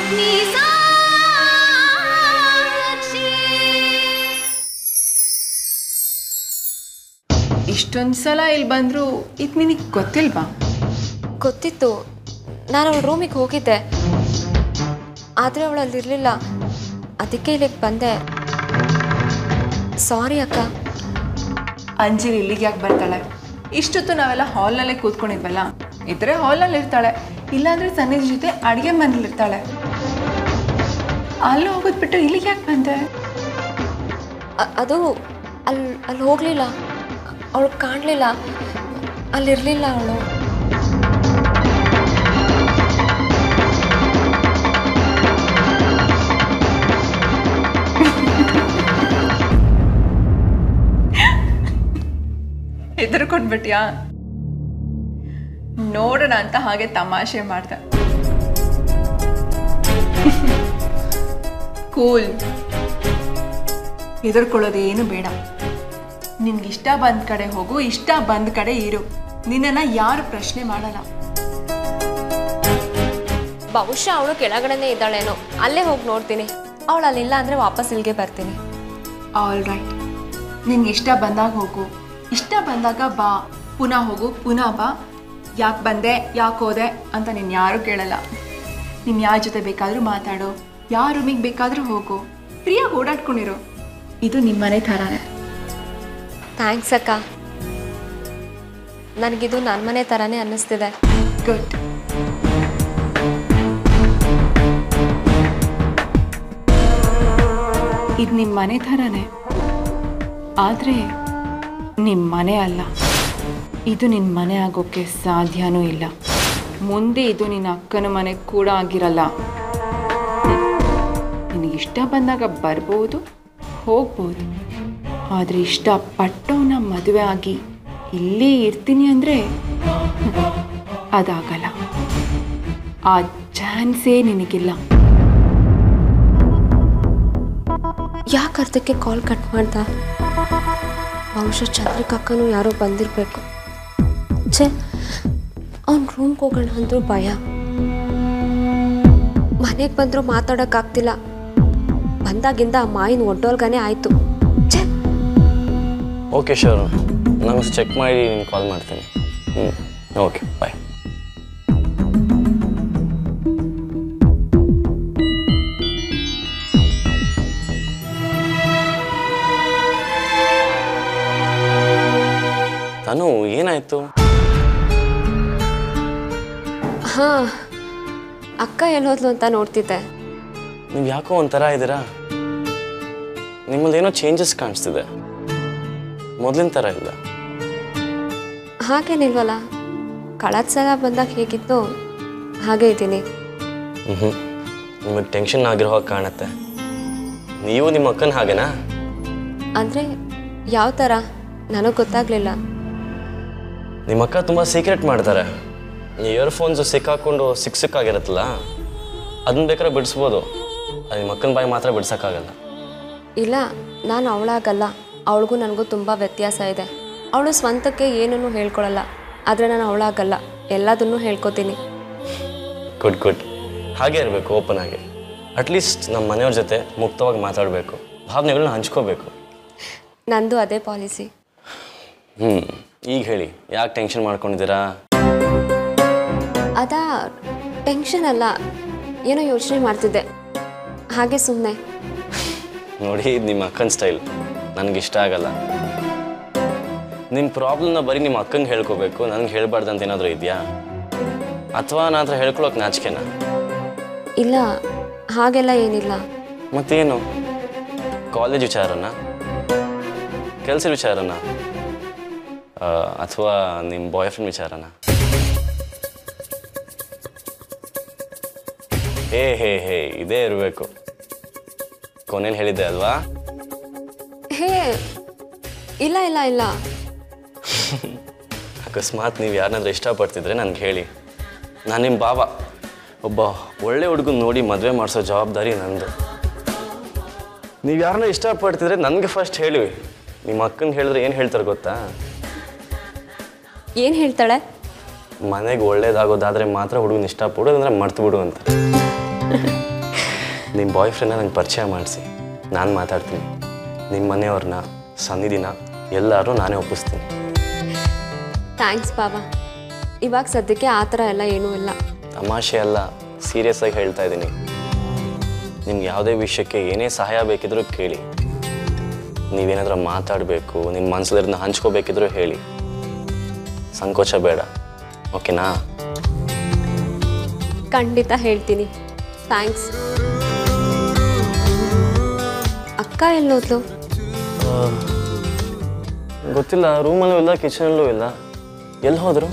ಇಷ್ಟೊಂದು ಸಲ ಇಲ್ಲಿ ಬಂದರೂ ಇದು ನಿನಗೆ ಗೊತ್ತಿಲ್ವಾ? ಗೊತ್ತಿತ್ತು. ನಾನು ಅವಳ ರೂಮಿಗೆ ಹೋಗಿದ್ದೆ, ಆದರೆ ಅವಳು ಅಲ್ಲಿರಲಿಲ್ಲ. ಅದಕ್ಕೆ ಇಲ್ಲಿಗೆ ಬಂದೆ. ಸಾರಿ ಅಕ್ಕ. ಅಂಜಲಿ ಇಲ್ಲಿಗೆ ಯಾಕೆ ಬರ್ತಾಳೆ? ಇಷ್ಟೊತ್ತು ನಾವೆಲ್ಲ ಹಾಲ್ನಲ್ಲೇ ಕೂತ್ಕೊಂಡಿದ್ವಲ್ಲ, ಇದ್ರೆ ಹಾಲ್ನಲ್ಲಿ ಇರ್ತಾಳೆ, ಇಲ್ಲಾಂದ್ರೆ ಸನ್ನಿಧಿ ಜೊತೆ ಅಡುಗೆ ಮನೇಲಿ ಇರ್ತಾಳೆ. ಅಲ್ಲಿ ಹೋಗೋದು ಬಿಟ್ಟು ಇಲ್ಲಿಗೆ ಯಾಕೆ ಬಂದೆ? ಅದು ಅಲ್ಲಿ ಹೋಗಲಿಲ್ಲ, ಅವಳು ಕಾಣಲಿಲ್ಲ, ಅಲ್ಲಿರಲಿಲ್ಲ ಅವಳು. ಹೆದರ್ಕೊಂಡ್ಬಿಟ್ಯಾ? ನೋಡೋಣ ಅಂತ ಹಾಗೆ ತಮಾಷೆ ಮಾಡ್ದೆ. ಕೂಲ್, ಹೆದರ್ಕೊಳ್ಳೋದೇನು ಬೇಡ. ನಿನ್ಗೆ ಇಷ್ಟ ಬಂದ ಕಡೆ ಹೋಗು, ಇಷ್ಟ ಬಂದ ಕಡೆ ಇರು. ನಿನ್ನನ್ನು ಯಾರು ಪ್ರಶ್ನೆ ಮಾಡಲ್ಲ. ಬಹುಶಃ ಅವಳು ಕೆಳಗಡೆನೇ ಇದ್ದಾಳೇನೋ, ಅಲ್ಲೇ ಹೋಗಿ ನೋಡ್ತೀನಿ. ಅವಳು ಅಲ್ಲಿಲ್ಲ ಅಂದರೆ ವಾಪಸ್ ಇಲ್ಲಿಗೆ ಬರ್ತೀನಿ. ಆಲ್ ರೈಟ್, ನಿನ್ಗೆ ಇಷ್ಟ ಬಂದಾಗ ಹೋಗು, ಇಷ್ಟ ಬಂದಾಗ ಬಾ. ಪುನಃ ಹೋಗು, ಪುನಃ ಬಾ. ಯಾಕೆ ಬಂದೆ, ಯಾಕೆ ಹೋದೆ ಅಂತ ನೀನು ಯಾರೂ ಕೇಳಲ್ಲ. ನೀನು ಯಾರ ಜೊತೆ ಬೇಕಾದರೂ ಮಾತಾಡು, ಯಾರ ರೂಮಿಗೆ ಬೇಕಾದರೂ ಹೋಗು, ಫ್ರೀಯಾಗಿ ಓಡಾಡ್ಕೊಂಡಿರು. ಇದು ನಿಮ್ಮನೆ ಥರನೇ. ಥ್ಯಾಂಕ್ಸ್ ಅಕ್ಕ. ನನಗಿದು ನನ್ನ ಮನೆ ಥರನೇ ಅನ್ನಿಸ್ತಿದೆ. ಗುಡ್. ಇದು ನಿಮ್ಮ ಮನೆ ಥರನೇ, ಆದರೆ ನಿಮ್ಮ ಮನೆ ಅಲ್ಲ. ಇದು ನಿನ್ನ ಮನೆ ಆಗೋಕ್ಕೆ ಸಾಧ್ಯನೂ ಇಲ್ಲ. ಮುಂದೆ ಇದು ನಿನ್ನ ಅಕ್ಕನ ಮನೆ ಕೂಡ ಆಗಿರಲ್ಲ. ನಿನಗಿಷ್ಟ ಬಂದಾಗ ಬರ್ಬೋದು, ಹೋಗ್ಬೋದು. ಆದರೆ ಇಷ್ಟಪಟ್ಟವನ್ನ ಮದುವೆ ಆಗಿ ಇಲ್ಲೇ ಇರ್ತೀನಿ ಅಂದರೆ ಅದಾಗಲ್ಲ. ಆ ಚಾನ್ಸೇ ನಿನಗಿಲ್ಲ. ಯಾಕೆ ಅರ್ಧಕ್ಕೆ ಕಾಲ್ ಕಟ್ ಮಾಡ್ದ? ಬಹುಶಃ ಚಂದ್ರಿಕಕ್ಕನೂ ಯಾರೋ ಬಂದಿರಬೇಕು. ಛೇ, ಅವ್ನ ರೂಮ್ಗೆ ಹೋಗೋಣ ಅಂದರೂ ಭಯ. ಮನೆಗೆ ಬಂದರೂ ಮಾತಾಡೋಕ್ಕಾಗ್ತಿಲ್ಲ. ಬಂದಾಗಿಂದ ಆ ಮಾಯಿನ ಒಡ್ಡೋಲ್ಗಾನೆ ಆಯಿತು. ಛೇ. ಓಕೆ ಶೋರ್, ನಾನು ಚೆಕ್ ಮಾಡಿ ನಿಮ್ಗೆ ಕಾಲ್ ಮಾಡ್ತೀನಿ. Okay bye. ತಾನು ಏನಾಯ್ತು? ಹಾಂ, ಅಕ್ಕ ಎಲ್ಲೋದ್ಲು ಅಂತ ನೋಡ್ತಿದ್ದೆ. ನೀವು ಯಾಕೋ ಒಂಥರ ಇದ್ದೀರಾ? ನಿಮ್ಮಲ್ಲಿ ಏನೋ ಚೇಂಜಸ್ ಕಾಣಿಸ್ತಿದೆ, ಮೊದಲಿನ ಥರ ಇಲ್ಲ. ಹಾಗೇನಿಲ್ವಲ್ಲ, ಕಳೆದ ಸಲ ಬಂದಾಗ ಹೇಗಿತ್ತು ಹಾಗೆ ಇದ್ದೀನಿ. ನಿಮಗೆ ಟೆನ್ಷನ್ ಆಗಿರೋ ಹಾಗೆ ಕಾಣುತ್ತೆ. ನೀವು ನಿಮ್ಮ ಅಕ್ಕನ ಹಾಗೇನಾ? ಅಂದರೆ ಯಾವ ಥರ ನನಗೆ ಗೊತ್ತಾಗಲಿಲ್ಲ. ನಿಮ್ಮ ಅಕ್ಕ ತುಂಬ ಸೀಕ್ರೆಟ್ ಮಾಡ್ತಾರೆ. ಇಯರ್ಫೋನ್ಸು ಸಿಕ್ಕಾಕೊಂಡು ಸಿಕ್ಕಾಗಿರುತ್ತಲ್ಲ, ಅದನ್ನ ಬೇಕಾದ್ರೆ ಬಿಡಿಸ್ಬೋದು. ಅದು ನಿಮ್ಮ ಅಕ್ಕನ ಬಾಯಿ ಮಾತ್ರ ಬಿಡ್ಸೋಕ್ಕಾಗಲ್ಲ. ಇಲ್ಲ, ನಾನು ಅವಳಾಗಲ್ಲ. ಅವಳಿಗೂ ನನಗೂ ತುಂಬ ವ್ಯತ್ಯಾಸ ಇದೆ. ಅವಳು ಸ್ವಂತಕ್ಕೆ ಏನನ್ನೂ ಹೇಳ್ಕೊಳಲ್ಲ, ಆದರೆ ನಾನು ಅವಳಾಗಲ್ಲ, ಎಲ್ಲದನ್ನೂ ಹೇಳ್ಕೊತೀನಿ. ಗುಡ್ ಗುಡ್, ಹಾಗೆ ಇರಬೇಕು, ಓಪನ್ ಆಗಿ. ಅಟ್ಲೀಸ್ಟ್ ನಮ್ಮ ಮನೆಯವ್ರ ಜೊತೆ ಮುಕ್ತವಾಗಿ ಮಾತಾಡಬೇಕು, ಭಾವನೆಗಳನ್ನ ಹಂಚ್ಕೋಬೇಕು. ನಂದು ಅದೇ ಪಾಲಿಸಿ. ಈಗ ಹೇಳಿ, ಯಾಕೆ ಟೆನ್ಷನ್ ಮಾಡ್ಕೊಂಡಿದ್ದೀರಾ? ಅದಾ ಟೆನ್ಷನ್ ಅಲ್ಲ, ಏನೋ ಯೋಚನೆ ಮಾಡ್ತಿದ್ದೆ, ಹಾಗೆ ಸುಮ್ಮನೆ. ನೋಡಿ, ನಿಮ್ಮ ಅಕ್ಕನ ಸ್ಟೈಲ್ ನನಗಿಷ್ಟ ಆಗಲ್ಲ. ನಿಮ್ಮ ಪ್ರಾಬ್ಲಮ್ನ ಬರೀ ನಿಮ್ಮ ಅಕ್ಕಂಗೆ ಹೇಳ್ಕೋಬೇಕು, ನನಗೆ ಹೇಳ್ಬಾರ್ದಂತ ಏನಾದರೂ ಇದೆಯಾ? ಅಥವಾ ನಾನು ಹತ್ರ ಹೇಳ್ಕೊಳಕ್ಕೆ ನಾಚಿಕೆನಾ? ಇಲ್ಲ, ಹಾಗೆಲ್ಲ ಏನಿಲ್ಲ. ಮತ್ತೇನು? ಕಾಲೇಜ್ ವಿಚಾರನ, ಕೆಲಸದ ವಿಚಾರನ, ಅಥವಾ ನಿಮ್ಮ ಬಾಯ್ ಫ್ರೆಂಡ್ ವಿಚಾರನ? ಹೇ ಇದೇ ಇರಬೇಕು. ಕೊನೆಯಲ್ಲಿ ಹೇಳಿದ್ದೆ ಅಲ್ವಾ? ಹೇ, ಇಲ್ಲ ಇಲ್ಲ ಇಲ್ಲ. ಅಕಸ್ಮಾತ್ ನೀವು ಯಾರನ್ನಾದ್ರೂ ಇಷ್ಟಪಡ್ತಿದ್ರೆ ನನಗೆ ಹೇಳಿ. ನಾನು ನಿಮ್ಮ ಬಾವ. ಒಬ್ಬ ಒಳ್ಳೆ ಹುಡುಗನ ನೋಡಿ ಮದುವೆ ಮಾಡಿಸೋ ಜವಾಬ್ದಾರಿ ನಂದು. ನೀವು ಯಾರನ್ನ ಇಷ್ಟಪಡ್ತಿದ್ರೆ ನನಗೆ ಫಸ್ಟ್ ಹೇಳಿ. ನಿಮ್ಮ ಅಕ್ಕನ ಹೇಳಿದ್ರೆ ಏನು ಹೇಳ್ತಾರೆ ಗೊತ್ತಾ? ಏನು ಹೇಳ್ತಾಳೆ? ಮನೆಗೆ ಒಳ್ಳೇದಾಗೋದಾದರೆ ಮಾತ್ರ ಹುಡುಗನ ಇಷ್ಟಪಡೋದಂದ್ರೆ ಮರ್ತು ಬಿಡು ಅಂತ. ನಿಮ್ಮ ಬಾಯ್ ಫ್ರೆಂಡ್ನ ನಂಗೆ ಪರಿಚಯ ಮಾಡಿಸಿ, ನಾನು ಮಾತಾಡ್ತೀನಿ. ನಿಮ್ಮ ಮನೆಯವ್ರನ್ನ, ಸನ್ನಿಧಿನ ಎಲ್ಲರೂ ನಾನೇ ಒಪ್ಪಿಸ್ತೀನಿ. ಥ್ಯಾಂಕ್ಸ್ ಬಾಬಾ. ಇವಾಗ ಸದ್ಯಕ್ಕೆ ಆ ಥರ ಎಲ್ಲ ಏನೂ ಇಲ್ಲ. ತಮಾಷೆ ಅಲ್ಲ, ಸೀರಿಯಸ್ ಆಗಿ ಹೇಳ್ತಾ ಇದ್ದೀನಿ. ನಿಮ್ಗೆ ಯಾವುದೇ ವಿಷಯಕ್ಕೆ ಏನೇ ಸಹಾಯ ಬೇಕಿದ್ರೂ ಕೇಳಿ. ನೀವೇನಾದ್ರೂ ಮಾತಾಡಬೇಕು, ನಿಮ್ಮ ಮನಸ್ಸಲ್ಲಿರೋದನ್ನ ಹಂಚ್ಕೋಬೇಕಿದ್ರೂ ಹೇಳಿ. ಸಂಕೋಚ ಬೇಡ, ಓಕೆನಾ? ಖಂಡಿತ ಹೇಳ್ತೀನಿ. ಥ್ಯಾಂಕ್ಸ್. ಅಕ್ಕ ಎಲ್ಲೋದ್ಲು? ಗೊತ್ತಿಲ್ಲ, ರೂಮಲ್ಲೂ ಇಲ್ಲ, ಕಿಚನಲ್ಲೂ ಇಲ್ಲ. ಎಲ್ಲಿ ಹೋದರು?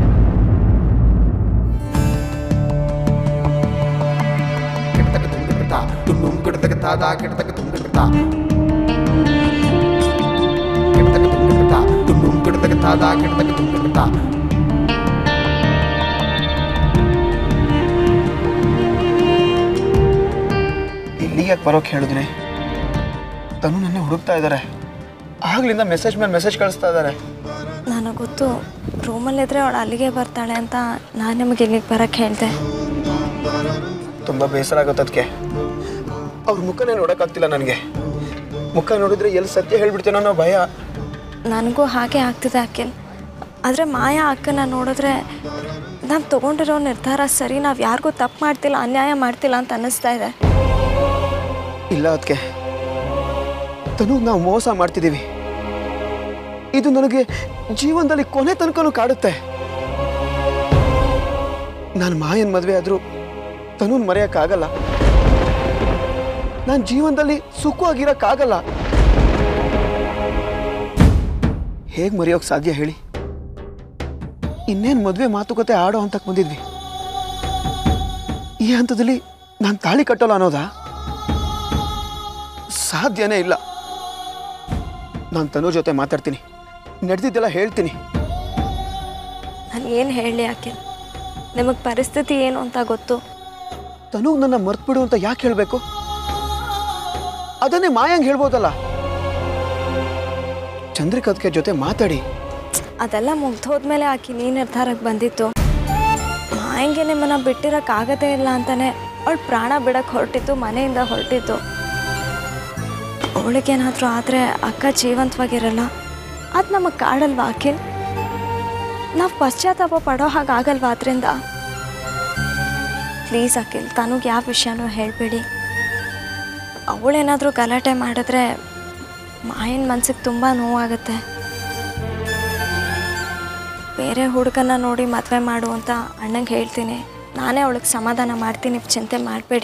ಇಲ್ಲಿಗೆ ಬರೋಕೆ ಹೇಳಿದ್ರಿ? ತನು ನನ್ನ ಹುಡುಕ್ತಾ ಇದ್ದಾರೆ. ಆಗ್ಲಿಂದ ಮೆಸೇಜ್ ಮೇಲೆ ಮೆಸೇಜ್ ಕಳಿಸ್ತಾ ಇದ್ದಾರೆ. ನನಗೆ ಗೊತ್ತು ರೂಮಲ್ಲಿದ್ದರೆ ಅವಳು ಅಲ್ಲಿಗೆ ಬರ್ತಾಳೆ ಅಂತ ನಾನು ನಿಮಗೆ ಇಲ್ಲಿಗೆ ಬರೋಕ್ಕೆ ಹೇಳಿದೆ. ತುಂಬ ಬೇಸರ ಆಗುತ್ತೆ ಅದಕ್ಕೆ. ಅವ್ರ ಮುಖನೇ ನೋಡೋಕ್ಕಾಗ್ತಿಲ್ಲ ನನಗೆ. ಮುಖ ನೋಡಿದ್ರೆ ಎಲ್ಲಿ ಸತ್ಯ ಹೇಳ್ಬಿಡ್ತೇನೋ ಅನ್ನೋ ಭಯ. ನನಗೂ ಹಾಗೆ ಆಗ್ತಿದೆ ಅಖಿಲ್. ಆದರೆ ಮಾಯಾ ಅಕ್ಕನ ನೋಡಿದ್ರೆ ನಾವು ತೊಗೊಂಡಿರೋ ನಿರ್ಧಾರ ಸರಿ, ನಾವು ಯಾರಿಗೂ ತಪ್ಪು ಮಾಡ್ತಿಲ್ಲ, ಅನ್ಯಾಯ ಮಾಡ್ತಿಲ್ಲ ಅಂತ ಅನ್ನಿಸ್ತಾ ಇದೆ. ಇಲ್ಲ ಅದಕ್ಕೆ, ತನು ನಾವು ಮೋಸ ಮಾಡ್ತಿದ್ದೀವಿ. ಇದು ನನಗೆ ಜೀವನದಲ್ಲಿ ಕೊನೆ ತನಕನೂ ಕಾಡುತ್ತೆ. ನಾನು ಮಾಯನ್ ಮದುವೆ ಆದರೂ ತನುನ್ ಮರೆಯೋಕ್ಕಾಗಲ್ಲ. ನಾನು ಜೀವನದಲ್ಲಿ ಸುಖವಾಗಿರೋಕ್ಕಾಗಲ್ಲ. ಹೇಗೆ ಮರೆಯೋಕೆ ಸಾಧ್ಯ ಹೇಳಿ? ಇನ್ನೇನು ಮದುವೆ ಮಾತುಕತೆ ಆಡೋ ಹಂತಕ್ಕೆ ಬಂದಿದ್ವಿ. ಈ ಹಂತದಲ್ಲಿ ನಾನು ತಾಳಿ ಕಟ್ಟೋಲ್ಲ ಅನ್ನೋದಾ? ಸಾಧ್ಯನೇ ಇಲ್ಲ. ನಾನು ತನು ಜೊತೆ ಮಾತಾಡ್ತೀನಿ, ನಡೆದಿದ್ದೆಲ್ಲ ಹೇಳ್ತೀನಿ. ನಾನು ಏನು ಹೇಳಲಿ ಅಖಿಲ್? ನಿಮಗೆ ಪರಿಸ್ಥಿತಿ ಏನು ಅಂತ ಗೊತ್ತು. ತನು ನನ್ನ ಮರ್ತ್ಬಿಡು ಅಂತ ಯಾಕೆ ಹೇಳಬೇಕು? ಅದನ್ನೇ ಮಾಯಂಗೆ ಹೇಳ್ಬೋದಲ್ಲ. ಚಂದ್ರಿಕಾ ಜೊತೆ ಮಾತಾಡಿ. ಅದೆಲ್ಲ ಮುಗ್ದೋದ್ಮೇಲೆ ಆಕಿ ನೀ ನಿರ್ಧಾರಕ್ಕೆ ಬಂದಿತ್ತು. ಮಾಯಂಗೆ ನಿಮ್ಮನ್ನು ಬಿಟ್ಟಿರೋಕ್ಕಾಗದೇ ಇಲ್ಲ ಅಂತಾನೆ ಅವಳು ಪ್ರಾಣ ಬಿಡಕ್ಕೆ ಹೊರಟಿತ್ತು, ಮನೆಯಿಂದ ಹೊರಟಿತ್ತು. ಅವಳಿಗೇನಾದರೂ ಆದರೆ ಅಕ್ಕ ಜೀವಂತವಾಗಿರಲ್ಲ. ಅದು ನಮಗೆ ಕಾಡಲ್ವಾ ಅಖಿಲ್? ನಾವು ಪಶ್ಚಾತ್ತಾಪ ಪಡೋ ಹಾಗಾಗಲ್ವಾ ಅದರಿಂದ? ಪ್ಲೀಸ್ ಅಖಿಲ್, ತನಗೆ ಯಾವ ವಿಷಯನೂ ಹೇಳಬೇಡಿ. ಅವಳೇನಾದರೂ ಗಲಾಟೆ ಮಾಡಿದ್ರೆ ಮಾಯನ ಮನ್ಸಿಗೆ ತುಂಬ ನೋವಾಗುತ್ತೆ. ಬೇರೆ ಹುಡುಗನ ನೋಡಿ ಮದುವೆ ಮಾಡು ಅಂತ ಅಣ್ಣಂಗೆ ಹೇಳ್ತೀನಿ. ನಾನೇ ಅವಳಿಗೆ ಸಮಾಧಾನ ಮಾಡ್ತೀನಿ, ಚಿಂತೆ ಮಾಡಬೇಡಿ.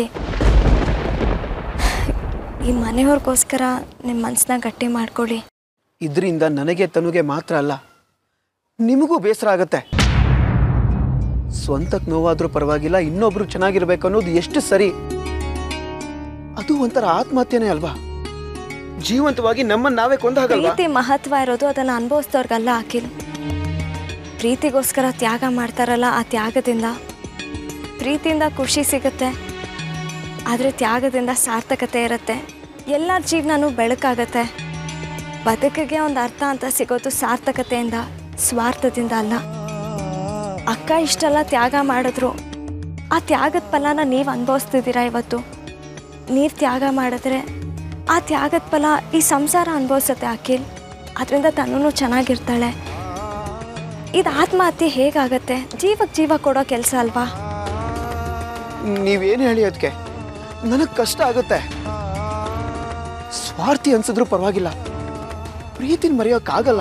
ಈ ಮನೆಯವ್ರಿಗೋಸ್ಕರ ನಿಮ್ಮ ಮನಸ್ಸನ್ನ ಗಟ್ಟಿ ಮಾಡ್ಕೊಳ್ಳಿ. ಇದರಿಂದ ನನಗೆ ತನುಗೆ ಮಾತ್ರ ಅಲ್ಲ, ನಿಮಗೂ ಬೇಸರ ಆಗತ್ತೆ. ಸ್ವಂತಕ್ಕೆ ನೋವಾದ್ರೂ ಪರವಾಗಿಲ್ಲ, ಇನ್ನೊಬ್ರು ಚೆನ್ನಾಗಿರ್ಬೇಕು ಅನ್ನೋದು ಎಷ್ಟು ಸರಿ. ಅದು ಒಂಥರ ಆತ್ಮಹತ್ಯೆನೇ ಅಲ್ವಾ? ಜೀವಂತವಾಗಿ ನಮ್ಮನ್ನು ನಾವೇ ಕೊಂದಾಗಲ್ವಾ? ಪ್ರೀತಿ ಮಹತ್ವ ಇರೋದು ಅದನ್ನು ಅನುಭವಿಸ್ತವ್ರಿಗಲ್ಲ ಅಖಿಲ್. ಪ್ರೀತಿಗೋಸ್ಕರ ತ್ಯಾಗ ಮಾಡ್ತಾರಲ್ಲ, ಆ ತ್ಯಾಗದಿಂದ ಪ್ರೀತಿಯಿಂದ ಖುಷಿ ಸಿಗುತ್ತೆ, ಆದರೆ ತ್ಯಾಗದಿಂದ ಸಾರ್ಥಕತೆ ಇರುತ್ತೆ. ಎಲ್ಲರ ಜೀವನನೂ ಬೆಳಕಾಗತ್ತೆ. ಬದುಕಿಗೆ ಒಂದು ಅರ್ಥ ಅಂತ ಸಿಗೋದು ಸಾರ್ಥಕತೆಯಿಂದ, ಸ್ವಾರ್ಥದಿಂದ ಅಲ್ಲ. ಅಕ್ಕ ಇಷ್ಟೆಲ್ಲ ತ್ಯಾಗ ಮಾಡಿದ್ರು, ಆ ತ್ಯಾಗದ ಫಲನ ನೀವು ಅನುಭವಿಸ್ತಿದ್ದೀರಾ ಇವತ್ತು. ನೀವು ತ್ಯಾಗ ಮಾಡಿದ್ರೆ ಆ ತ್ಯಾಗದ ಫಲ ಈ ಸಂಸಾರ ಅನುಭವಿಸುತ್ತೆ ಅಖಿಲ್. ಅದರಿಂದ ತನ್ನೂ ಚೆನ್ನಾಗಿರ್ತಾಳೆ. ಇದು ಆತ್ಮಹತ್ಯೆ ಹೇಗಾಗತ್ತೆ? ಜೀವಕ್ಕೆ ಜೀವ ಕೊಡೋ ಕೆಲಸ ಅಲ್ವಾ? ನೀವೇನು ಹೇಳಿ ಅದಕ್ಕೆ, ನನಗೆ ಕಷ್ಟ ಆಗುತ್ತೆ. ಸ್ವಾರ್ಥಿ ಅನ್ಸಿದ್ರು ಪರವಾಗಿಲ್ಲ, ಪ್ರೀತಿನ ಮರೆಯೋಕ್ಕಾಗಲ್ಲ.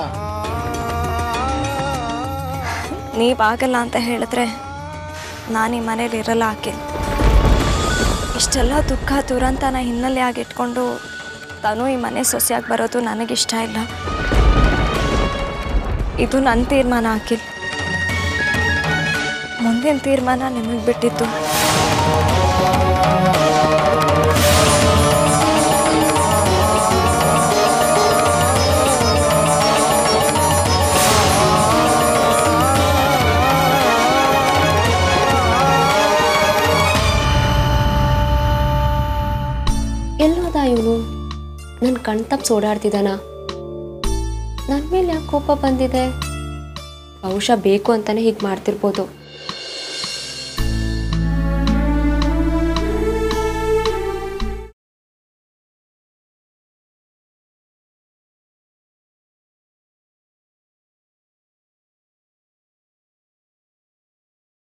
ನೀವಾಗಲ್ಲ ಅಂತ ಹೇಳಿದ್ರೆ ನಾನು ಈ ಮನೇಲಿ ಇರಲ್ಲ ಅಖಿಲ್. ಇಷ್ಟೆಲ್ಲ ದುಃಖ ದುರಂತನ ಹಿನ್ನೆಲೆ ಆಗಿಟ್ಕೊಂಡು ತಾನು ಈ ಮನೆ ಸೊಸೆಯಾಗಿ ಬರೋದು ನನಗಿಷ್ಟ ಇಲ್ಲ. ಇದು ನನ್ನ ತೀರ್ಮಾನ ಅಖಿಲ್. ಮುಂದಿನ ತೀರ್ಮಾನ ನಿಮಗೆ ಬಿಟ್ಟಿದ್ದು. ಎಲ್ಲೋದ ಇವನು? ನನ್ನ ಕಣ್ ತಪ್ಪಿಸಿ ಓಡಾಡ್ತಿದ್ದಾನ? ನನ್ನ ಮೇಲೆ ಯಾಕೆ ಕೋಪ ಬಂದಿದೆ? ಬಹುಶಃ ಬೇಕು ಅಂತಲೇ ಹೀಗೆ ಮಾಡ್ತಿರ್ಬೋದು.